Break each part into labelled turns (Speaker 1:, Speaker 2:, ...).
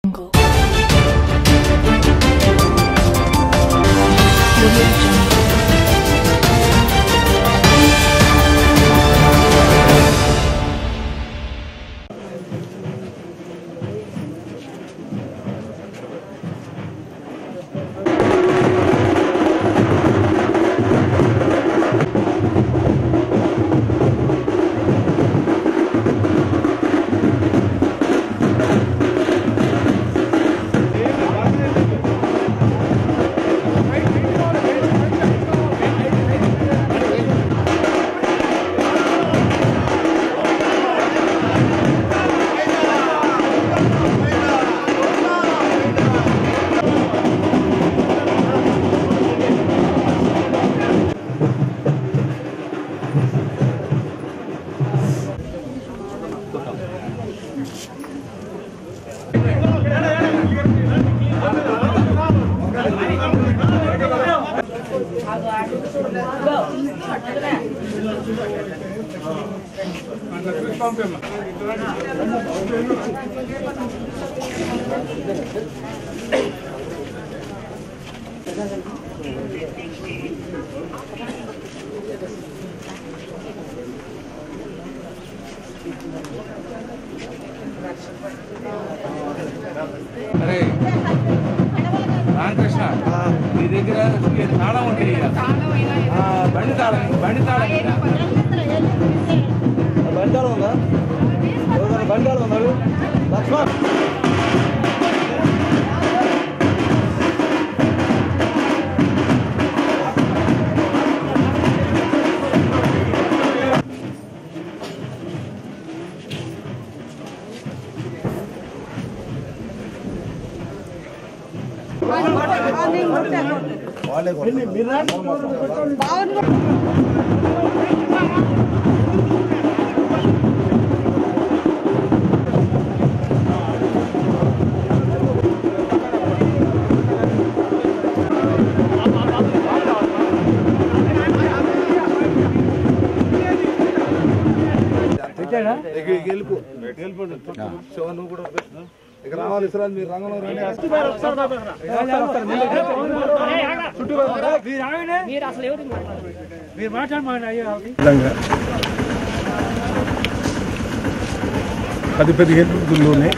Speaker 1: పది రోజుల్లోనే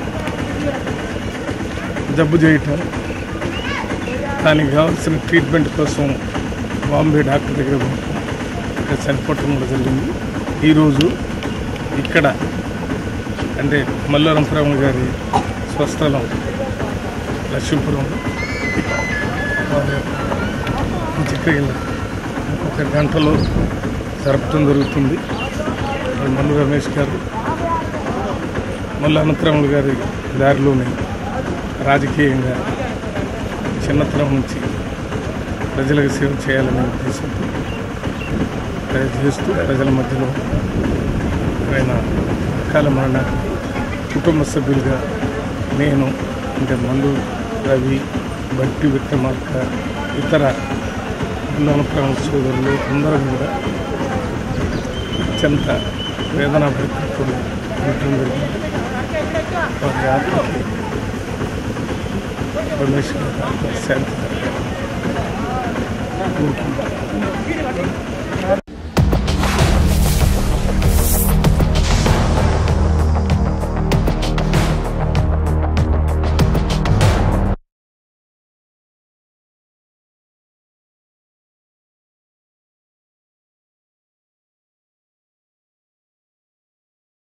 Speaker 1: జబ్బు చేయటం, దానికి కావాల్సిన ట్రీట్మెంట్ కోసం బాంబే డాక్టర్ దగ్గర ఇక్కడ చనిపోవటం కూడా జరిగింది. ఈరోజు ఇక్కడ అంటే మల్లు గారి స్వస్థలం లక్ష్మీపురం చిక్కగిల్ల ఒక గంటలో జరపటం జరుగుతుంది. మల్లు రమేష్ గారు మల్లు అనంతరాములు గారి దారిలోనే రాజకీయంగా చిన్నతనం నుంచి ప్రజలకు సేవ చేయాలనే ఉద్దేశంతో చేస్తూ ప్రజల మధ్యలో ఆయన అకాల మరణానికి కుటుంబ సభ్యులుగా నేను అంటే మల్లు రవి బట్టి విక్రమార్క ఇతర మల్లు సోదరులు అందరం కూడా అత్యంత వేదనా పరిస్థితులు ఉండటం జరిగింది. వారి ఆత్మకి రమేష్ శాంతి